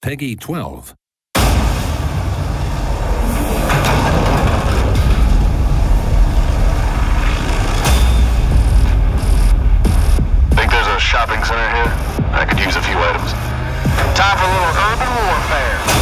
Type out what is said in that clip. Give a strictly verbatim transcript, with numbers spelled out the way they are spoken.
Peggy twelve. Think there's a shopping center here? I could use a few items. Time for a little urban warfare.